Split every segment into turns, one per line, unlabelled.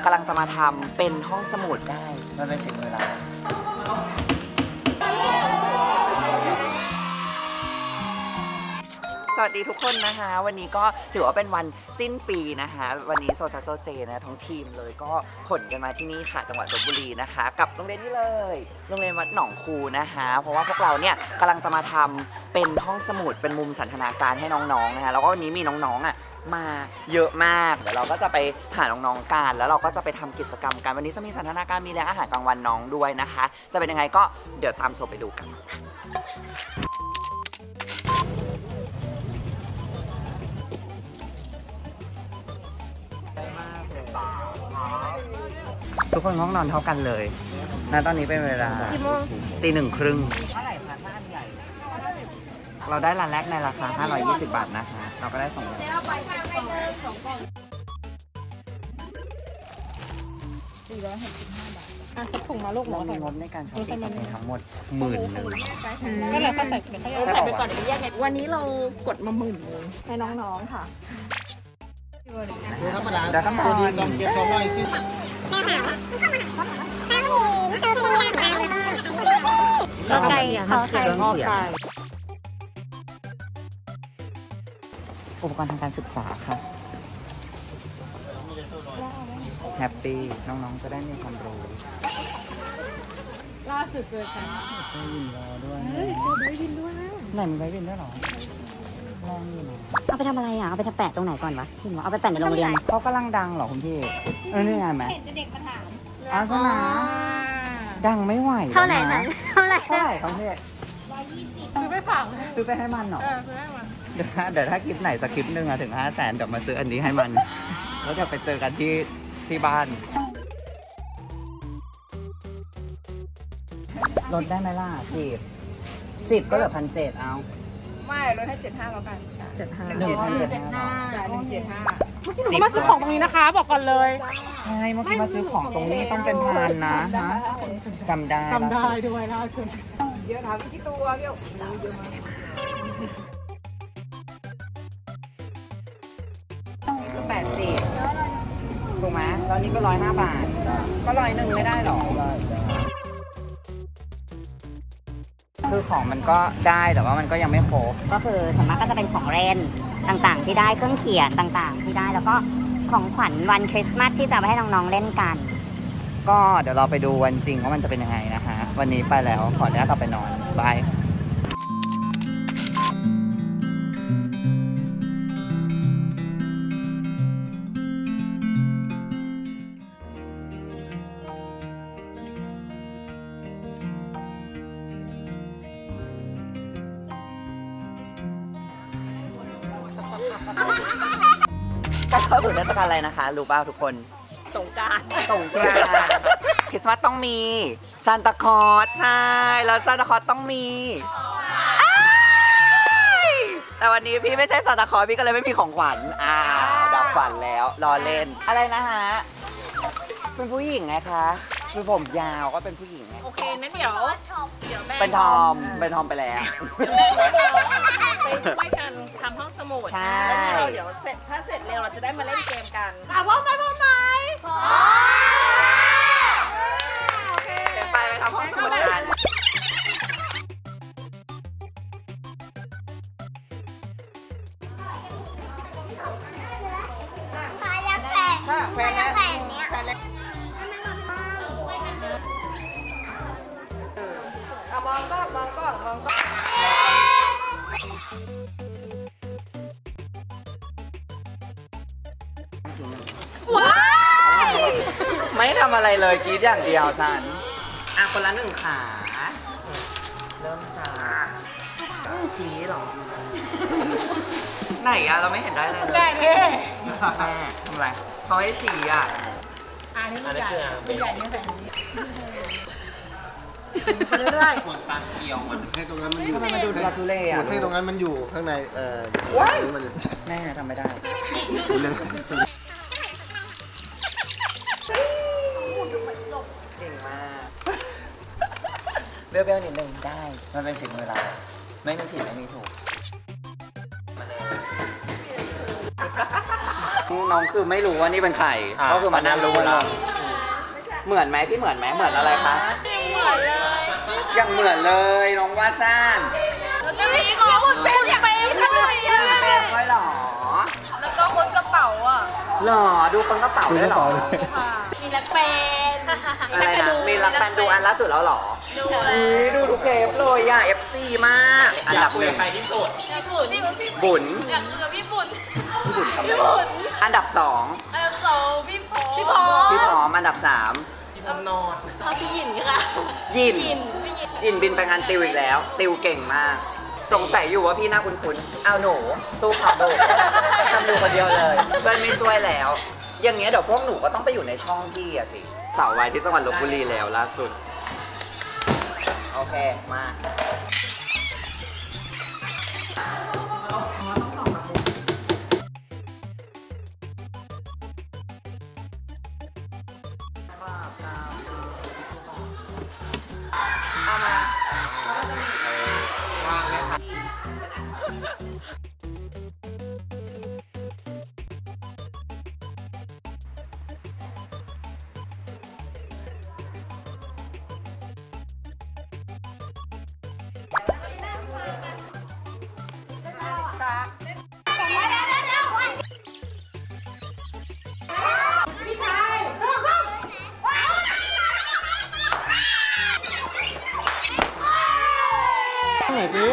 กำลังจะมาทำเป็นห้องสมุดได้มันเป็นสิ่งเวลาสวัสดีทุกคนนะคะวันนี้ก็ถือว่าเป็นวันสิ้นปีนะคะวันนี้โซซัสโซเซนะทั้งทีมเลยก็ขนกันมาที่นี่ค่ะจังหวัดลพบุรีนะคะกับโรงเรียนนี้เลยโรงเรียนวัดหนองคูนะคะเพราะว่าพวกเราเนี่ยกำลังจะมาทำเป็นห้องสมุดเป็นมุมสันทนาการให้น้องๆนะคะแล้วก็วันนี้มีน้องๆมาเยอะมากเดี๋ยวเราก็จะไปหาน้องๆกันแล้วเราก็จะไปทำกิจกรรมกันวันนี้จะมีสันทนาการมีเลี้ยงอาหารกลางวันน้องด้วยนะคะจะเป็นยังไงก็เดี๋ยวตามโซไปดูกันทุกคนห้องนอนเท่ากันเลยณตอนนี้เป็นเวลาตี 1:30เราได้ร้านแรกในราคา520 บาทนะคะเราก็ได้2ร้าน
ถุงมาลูกหมอ
มีงบในการช้อปปิ้งทั้งหมด10,000
ก็เลยก็ใส่ไปก่อนเดี๋ยวแยกไงวันนี้เรากดมา10,000เลยให้น้องๆค่ะ
ธรรมดาแต่ต้องเก็บตัวไว้ที่
ก็ไก่เขาไข่งอกไก่
อุปกรณ์ทางการศึกษาค่ะแฮปปี้น้องๆจะได้มีความรู้
ล่าสุดเจอกัน
ได้ยินรอด้วย
เจอได้ยินด้วยนะ
ไหนมีไว้บินด้วยหรอลองอยู่นะ
เอาไปทำอะไรอ่ะเอาไปแปะตรงไหนก่อนวะพี่เอาไปแปะในโรงเรียน
เขากำลังดังเหรอคุณพี่นี่ไงไหม
เด็กมาถาม
อาสนะดังไม่ไหว
เท่าไหร่นะเท่าไหร่
เขาพี่
120ซื้อไปฝัง
ซื้อไปให้มันเหรอ
ซื้อให้มัน
เดี๋ยวถ้าคลิปไหนสักคลิปนึงถึง500,000เดี๋ยวมาซื้ออันนี้ให้มันแล้วจะไปเจอกันที่บ้านลดได้ไหมล่ะ10ก็เหลือ1,700เอา
ไม่ลดให้75แล้วกัน
1,750
มาซื้อของตรงนี้นะคะบอกก่อนเลย
ใช่เมื่อกี้มาซื้อของตรงนี้ต้องเป็นพันนะจำได้
ด้วยล่าสุดเยอะถามที่ตัวเยอะ
80ถูกไหมตอนนี้ก็105 บาทก็101ไม่ได้หรอคือของมันก็ได้แต่ว่ามันก็ยังไม่ครบ
ก็คือส่วนมากก็จะเป็นของเล่นต่างๆที่ได้เครื่องเขียนต่างๆที่ได้แล้วก็ของขวัญวันคริสต์มาสที่จะไปให้น้องๆเล่นกัน
ก็เดี๋ยวเราไปดูวันจริงว่ามันจะเป็นยังไงนะคะวันนี้ไปแล้วขออนุญาตกลับไปนอนบายก็เข้าสู่เทศกาลอะไรนะคะรู้ป่าวทุกคน
สงกรานต์
คริสต์มาสต้องมีซานตาคลอสใช่แล้วซานตาคลอสต้องมีแต่วันนี้พี่ไม่ใช่ซานตาคลอสพี่ก็เลยไม่มีของขวัญดับฝันแล้วรอเล่นอะไรนะฮะเป็นผู้หญิงไงคะคือผมยาวก็เป็นผู้หญิงไง
โอเคนั้นเดี๋ยว
เป็นทอมไปแล้ว
ไปช่วยกันทำห้องสมุดแล้วเดี๋ยวเสร็จถ้าเสร็จเร็วเราจะได้มาเล่นเกมกันพร้อมไหมโอเค
ไปทำห้องสมุดกันแฟนเนี้ยมองกล้อง
ว้าย
ไม่ทำอะไรเลยกรี๊ดอย่างเดียวสันคนละ1 ขาเริ่มจากชี้หรอไหนเราไม่เห็นได้เลย
ได้เท่
ทำไรเขาให้ชี้
นี่มันใหญ่เป็นใหญ่เนี่ยแบบนี้ไปเรื่อย
ๆขนตาเกี่ยวมันให้ตรงนั้นมันอยู่
ทำไมมาดูลาตูเล่
ให้ตรงนั้นมันอยู่ข้างใน
แม่ทำไม่ได้เก่งมากเบลนิดนึงได้มันเป็นสิ่งเวลาไม่มีผิดไม่มีถูกมาเลยน้องคือไม่รู้ว่านี่เป็นใครก็คือมานั่งรู้แล้วเหมือนไหมพี่เหมือนไหมเหมือนอะไรคะเหมือนเลยอย่างเหมือนเลยน้องว่าซ่าน
แล้วก็มีของเป็นไปข้างในอ่ะ
เป็นด้วยหรอ
แล้วก็คนกระเป๋าอ่ะ
หรอดูคนกระเป๋าด้วยหรอ
มีรักแฟน
อะไรนะมีรักแฟนดูอันล่าสุดแล้วหรอดูทุกเทปเลยอ่ะ FC มากอันดับหนึ่งใครที่สุดบุญ
อยากคุยกับพี่บุญ
อันดับ2
พี่พ
ร้อมอันดับ3
พี่พร้อมนอนพี่หยินค่ะ
ยินบินไปงานติวอีกแล้วติวเก่งมากสงสัยอยู่ว่าพี่น่าคุ้นๆเอาหนูสู้ขับโดดทำดูคนเดียวเลยเพื่อนไม่ช่วยแล้วอย่างเงี้ยเดี๋ยวพวกหนูก็ต้องไปอยู่ในช่องพี่อะสิเสาร์ไว้ที่จังหวัดลพบุรีแล้วล่าสุดโอเคมาเอามาว่างไหมคะ
ไหนจี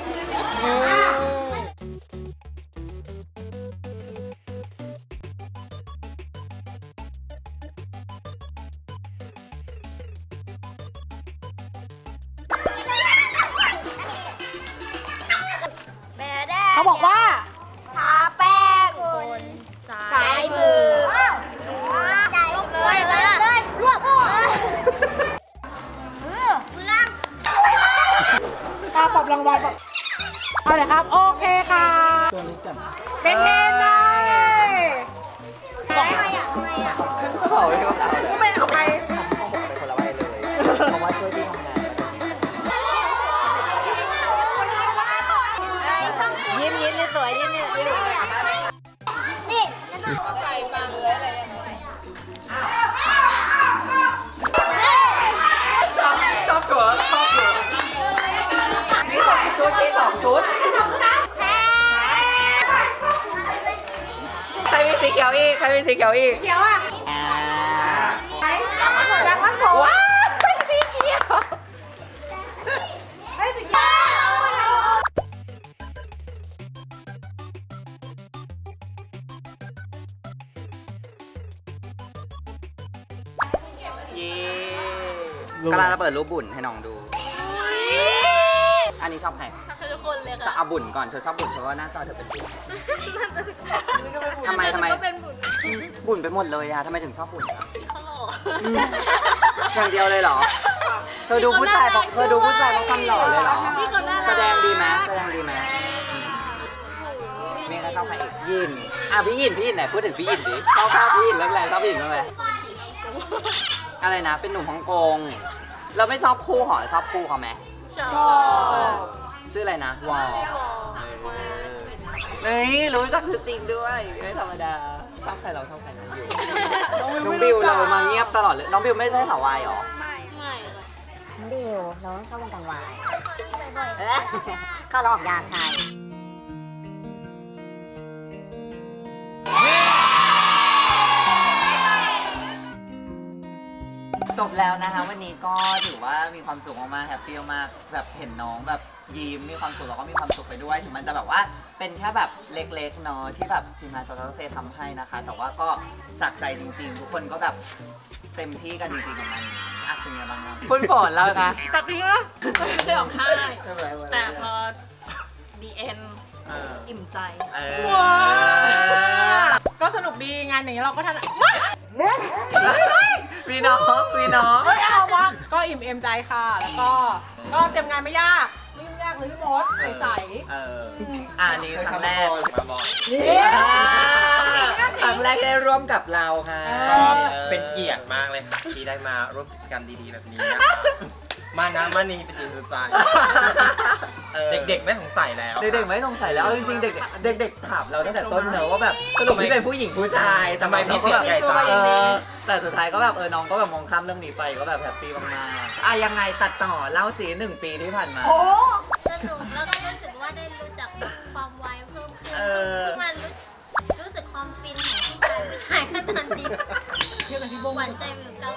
เขาบอกว่า
ทาแป้ง
คนซ้ายมือ
ใจเลยลวกเพื่อน
ตาปรับรางวัลเอาเลยครับโอเคค่ะ
ตัวนี้จับ
เป็นเองเลย
ทำไมอ่ะ
เขาไม่เอาเลย
ไม่เอาไป
เป็นคนละใบเลยเพราะว่าช่วยพี่ทำงาน
ยิ้มนี่สวยยิ้มนี่
นี่
ไก่ปังเลยอะไร
ชอบชัวมีสองชุดใครมีสีเขียวอีก
เขียวอ่ะดังมันผม
ว้าวสีเขียวกำลังจะเปิดรูปบุญให้น้องดูอันนี้ชอบใคร
ทุกคนเลยค่ะ
จะเอาบุญก่อนเธอชอบบุญเธอว่าหน้าจอเธอเป็นบุญทำไมบุญไปหมดเลยอะทำไมถึงชอบบุญอะ
เขาหล่อ
อย่างเดียวเลยเหรอเธอดูผู้ชายเพราะความหล่อเลยเหรอแสดงดีไหมมีใครชอบใครอีกยินพี่ยินไหนพูดถึงพี่ยินดิชอบพี่ยินแล้วแรงชอบพี่ยินแล้วแรงอะไรนะเป็นหนุ่มฮ่องกงเราไม่ชอบคู่หรอชอบคู่เขาไหม
ชอบ
ชื่ออะไรนะวอลนี่รู้จักคือจริงด้วยไม่ธรรมดาชอบใครเราชอบใครน้องบิวน้องบิวเรามาเงียบตลอดเลยน้องบิวไม่ใช่สาววายหรอ
ไม่
น้องบิวน้องเข้าวงการวายเข้าเราออกยากใช่
จบแล้วนะคะวันนี้ก็ถือว่ามีความสุขมากๆแฮปปี้มากแบบเห็นน้องแบบยิ้มมีความสุขแล้วก็มีความสุขไปด้วยถึงมันจะแบบว่าเป็นแค่แบบเล็กๆเนาะที่แบบทีมงานเซทำให้นะคะแต่ว่าก็จากใจจริงๆทุกคนก็แบบเต็มที่กันจริงๆกับมันเป็นยังไงบ้างครับคุณฝนแล้วนะ
ตัดทิ้งแล้วไม่ได้ออกค่ายแต่พอ DN อิ่มใจว้าก็สนุกดีงานอย่างนี้เราก็ทำ
พี่น้อง
เอาวะก็อิ่มเอมใจค่ะแล้วก็เตรียมงานไม่ยากเลยพี่มดใส
นี่ครั้งแรกมาบ่อยครั้งแรกได้ร่วมกับเราค่ะ
เป็นเกียรติมากเลยค่ะที่ได้มาร่วมกิจกรรมดีๆแบบนี้นะมานะมานี่เป็นอีกใจเด็กๆไม่สงสัยแล้ว
เด็กๆไม่สงสัยแล้วเอาจริงๆเด็กๆถามเราตั้งแต่ต้นเนอะว่าแบบสรุปพี่เป็นผู้หญิงผู้ชาย
ทำไมพี่เสียใหญ่จัง
แต่สุดท้ายก็แบบน้องก็แบบมองข้ามเรื่องนี้ไปก็แบบแฮปปี้มากๆยังไงตัดต่อเล่าสิ1 ปีที่ผ่านมา
สนุกแล้วก็รู้สึกว่าได้รู้จักความไวเพิ่มขึ้นเพิ่งมารู้สึกความฟินของผู้ชายขนาดนี้หวานใจวิวเก้า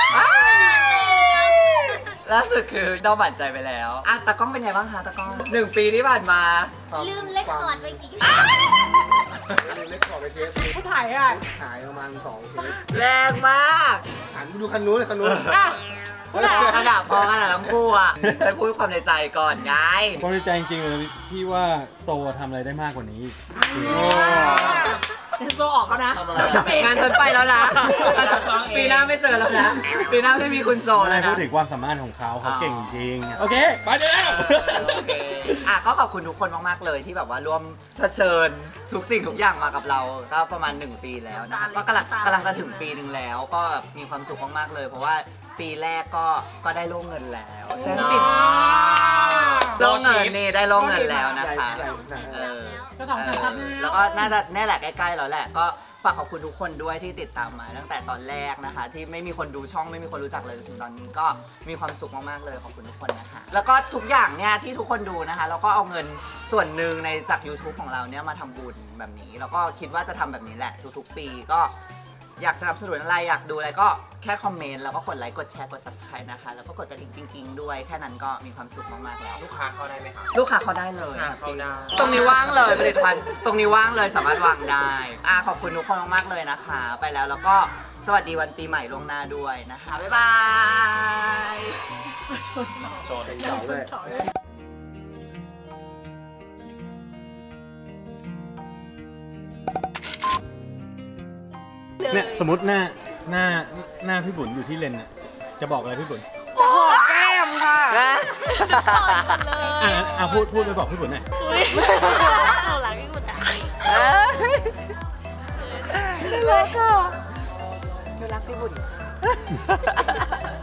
ล่าสุดคือเราบั่นใจไปแล้วตากล้องเป็นไงบ้างคะตากล้อง1 ปีที่ผ่านมา
ลืมเลคคอร์ดไปกี่
ลืมเล็กขอไปเทส
ผู้ถ่ายอ่ะ
ขายประมาณ2 เทส
แรงมาก
หันไปดูคันนู้นเลยคันนู้น
ขนาดพอขนาดทั้งคู่อะไปพูดความในใจก่อนไง
ความในใจจริงๆเลยพี่ว่าโซทำอะไรได้มากกว่านี้จริง
เดี๋ยวโซออกแล้วนะ
งานฉันไปแล้วนะปีหน้าไม่เจอแล้วนะปีหน้าไม่มีคุณโซ
อะไร
แล้วนะ
พูดถึงความสามารถของเขาเก่งจริงโอเคไปได้แล้ว
โอเคก็ขอบคุณทุกคนมากๆเลยที่แบบว่าร่วมเผชิญทุกสิ่งทุกอย่างมากับเราก็ประมาณ1 ปีแล้วนะก็กำลังจะถึงปีหนึ่งแล้วก็แบบมีความสุขมากๆเลยเพราะว่าปีแรกก็ได้โล่เงินแล้วโล่เงินนี่ได้โล่เงินแล้วนะคะ
ก็2-3 ครั้ง
แล้วก็น่าจะแน่แหละใกล้ๆแล้วแหละก็ฝากขอบคุณทุกคนด้วยที่ติดตามมาตั้งแต่ตอนแรกนะคะ ที่ไม่มีคนดูช่องไม่มีคนรู้จักเลยถึงตอนนี้ก็มีความสุขมากๆเลยขอบคุณทุกคนนะคะแล้วก็ทุกอย่างเนี่ยที่ทุกคนดูนะคะแล้วก็เอาเงินส่วนหนึ่งในจาก YouTube ของเราเนี่ยมาทำบุญแบบนี้แล้วก็คิดว่าจะทำแบบนี้แหละทุกๆปีก็อยากสนับสนุนอะไรอยากดูอะไรก็แค่คอมเมนต์แล้วก็กดไลค์กดแชร์กด Subscribe นะคะแล้วก็กดกระดิ่งจริงๆด้วยแค่นั้นก็มีความสุขมากๆแล้ว
ลูกค้าเข้าได้ไหมคะ
ลูกค้าเขาได้เลย
เข้าได้
ตรงนี้ว่างเลยผลิตภัณฑ์ตรงนี้ว่างเลยสามารถวางได้ขอบคุณทุกคนมากๆเลยนะคะ ไปแล้วแล้วก็สวัสดีวันปีใหม่ล่วงหน้าด้วยนะคะบ๊ายบาย
โชว์
เป็นเสาเลยเนี่ยสมมติหน้าพี่บุญอยู่ที่เลนน่ะจะบอกอะไรพี่บุญ
จะหอมแก้มค่ะ
พูดไปบอกพี่บุญหน่อย
เอาหลังพี่บุญอ่ะ
น่ารักอ่ะน่ารักพี่บุญ